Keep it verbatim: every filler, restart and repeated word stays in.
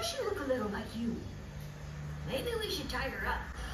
she look a little like you. Maybe we should tie her up.